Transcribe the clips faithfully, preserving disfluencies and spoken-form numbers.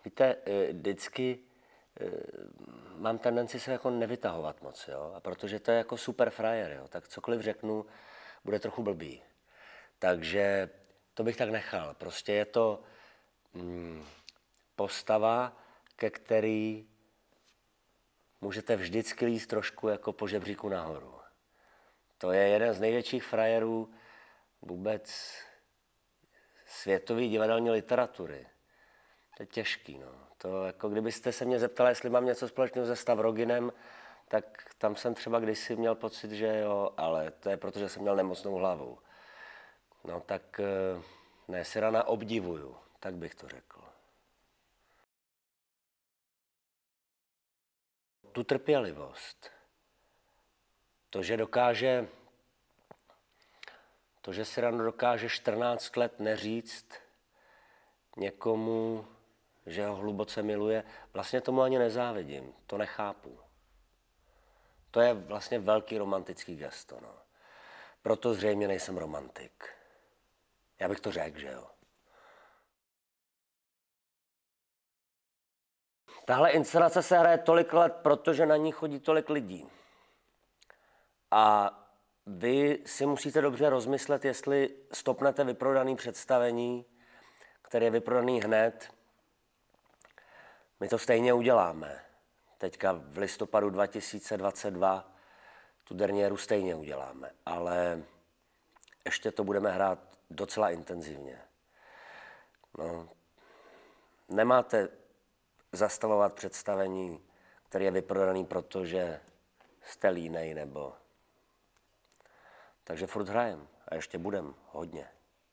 Víte, vždycky mám tendenci se jako nevytahovat moc, jo? A protože to je jako super frajer, jo? Tak cokoliv řeknu, bude trochu blbý. Takže to bych tak nechal. Prostě je to mm, postava, ke který můžete vždycky líst trošku jako po žebříku nahoru. To je jeden z největších frajerů vůbec světové divadelní literatury. To je těžký, no. To jako kdybyste se mě zeptali, jestli mám něco společného se Stavroginem, tak tam jsem třeba kdysi měl pocit, že jo, ale to je proto, že jsem měl nemocnou hlavu. No tak ne, Cyrana obdivuju, tak bych to řekl. Tu trpělivost. To, že dokáže, to, že Cyrano dokáže čtrnáct let neříct někomu, že ho hluboce miluje, vlastně tomu ani nezávidím, to nechápu. To je vlastně velký romantický gesto, no. Proto zřejmě nejsem romantik. Já bych to řekl, že jo. Tahle inscenace se hraje tolik let, protože na ní chodí tolik lidí. A vy si musíte dobře rozmyslet, jestli stopnete vyprodaný představení, které je vyprodaný hned. My to stejně uděláme. Teďka v listopadu dva tisíce dvacet dva tu derniéru stejně uděláme, ale ještě to budeme hrát docela intenzivně. No, nemáte zastavovat představení, které je vyprodaný, protože jste línej, nebo... Takže furt hrajem a ještě budem hodně.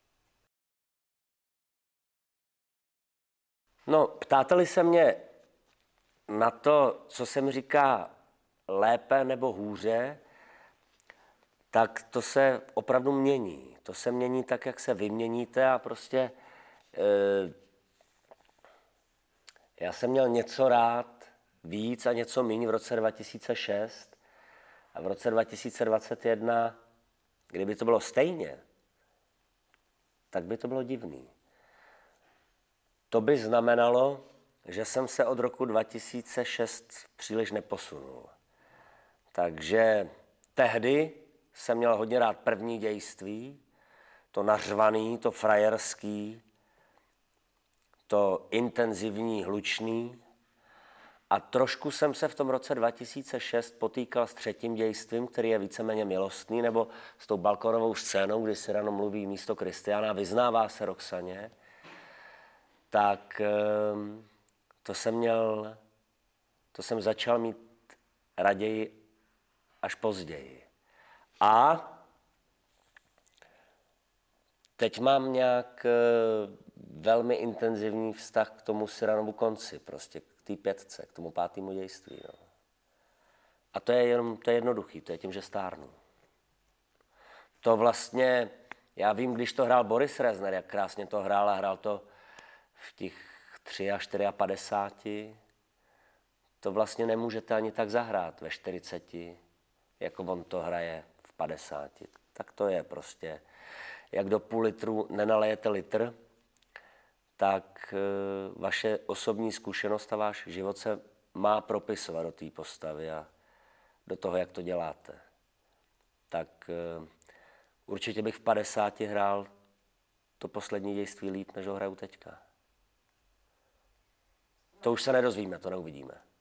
No, ptáte-li se mě na to, co se mi říká lépe nebo hůře, tak to se opravdu mění. To se mění tak, jak se vyměníte a prostě e, já jsem měl něco rád víc a něco míň v roce dva tisíce šest a v roce dva tisíce dvacet jedna, kdyby to bylo stejně, tak by to bylo divný. To by znamenalo, že jsem se od roku dva tisíce šest příliš neposunul. Takže tehdy jsem měl hodně rád první dějství, to nařvaný, to frajerský, to intenzivní, hlučný. A trošku jsem se v tom roce dva tisíce šest potýkal s třetím dějstvím, který je víceméně milostný, nebo s tou balkonovou scénou, kdy Cyrano mluví místo Kristiána, vyznává se Roxaně. Tak to jsem měl, to jsem začal mít raději až později. A teď mám nějak velmi intenzivní vztah k tomu Cyranovu konci, prostě k té pětce, k tomu pátému dějství. No. A to je jenom, to je jednoduchý, to je tím, že stárnu. To vlastně, já vím, když to hrál Boris Rezner, jak krásně to hrál a hrál to v těch padesátých čtyři, to vlastně nemůžete ani tak zahrát ve čtyřiceti, jako on to hraje v padesáti. Tak to je prostě. Jak do půl litru nenalejete litr, tak vaše osobní zkušenost a váš život se má propisovat do té postavy a do toho, jak to děláte. Tak určitě bych v padesáti hrál to poslední dějství líp, než ho hraju teďka. To už se nedozvíme, to neuvidíme.